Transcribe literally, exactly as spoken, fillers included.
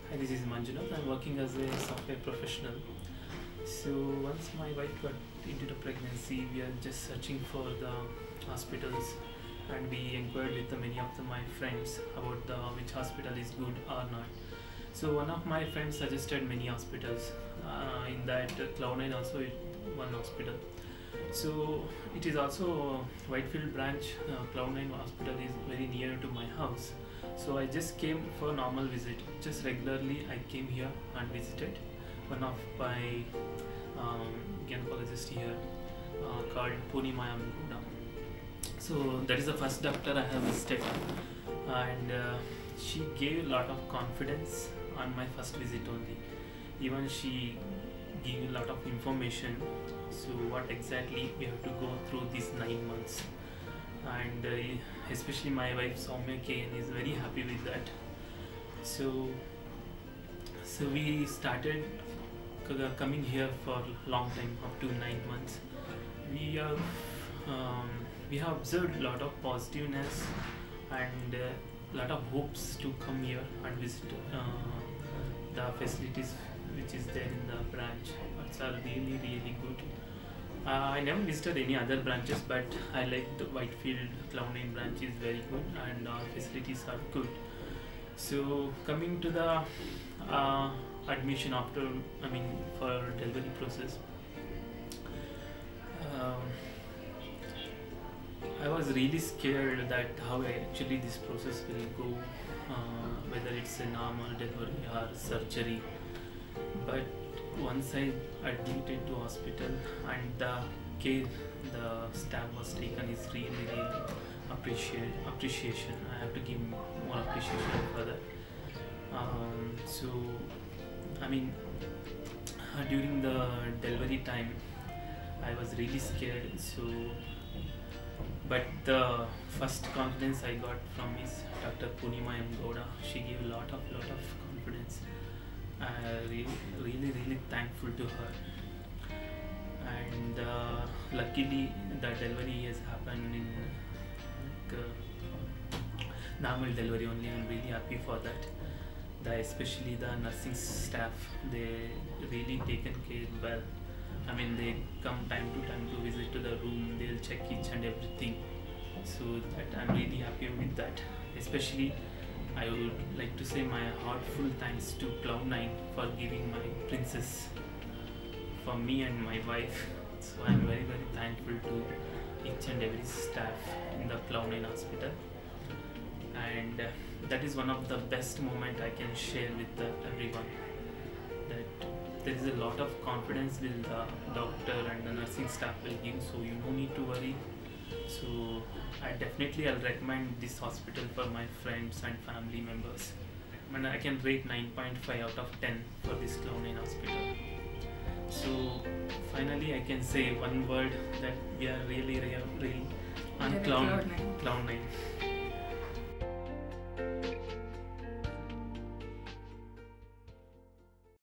Hi, this is Manjunath. I'm working as a software professional. So once my wife got into the pregnancy, we are just searching for the hospitals, and we inquired with the many of the, my friends about the which hospital is good or not. So one of my friends suggested many hospitals. Uh, in that, uh, Cloud nine also is one hospital. So it is also Whitefield branch. Uh, Cloud nine hospital is very near to my house. So I just came for normal visit. Just regularly I came here and visited one of my um, gynecologist here uh, called Purnima Amguda. So that is the first doctor I have visited, and uh, she gave a lot of confidence on my first visit only. Even she gave a lot of information. So what exactly we have to go through these nine months, and uh, especially my wife Soumya K N is very happy with that. So so we started c- coming here for long time, up to nine months. We have um, we have observed a lot of positiveness and a lot of hopes to come here and visit uh, the facilities which is there in the branch. It's are really really good. uh, I never visited any other branches, but I like the Whitefield Cloud nine branch is very good and our facilities are good. So coming to the uh, admission after, I mean for delivery process, um, I was really scared that how actually this process will go, uh, whether it's a normal delivery or surgery. But once I admitted to hospital and the care the staff was taken is really really appreciate appreciation. I have to give more appreciation for that. Um, so I mean uh, during the delivery time I was really scared. So but the first confidence I got from is Doctor Purnima M. Gowda. She gave a lot of lot of confidence. I really really really thankful to her. And uh, luckily the delivery has happened in like, uh, normal delivery only. I'm really happy for that. The especially the nursing staff, they really taken care well. I mean they come time to time to visit to the room, they'll check each and everything. So that I'm really happy with that. Especially I would like to say my heartful thanks to Cloud nine for giving my princess for me and my wife. So I'm very very thankful to each and every staff in the Cloud nine hospital. And uh, that is one of the best moment I can share with the, everyone. That there is a lot of confidence will the doctor and the nursing staff will give. So you no need to worry. So I definitely I'll recommend this hospital for my friends and family members. And I can rate nine point five out of ten for this Cloud nine hospital. So finally I can say one word that we are really really, really on Really Cloud Cloud nine. Cloud nine.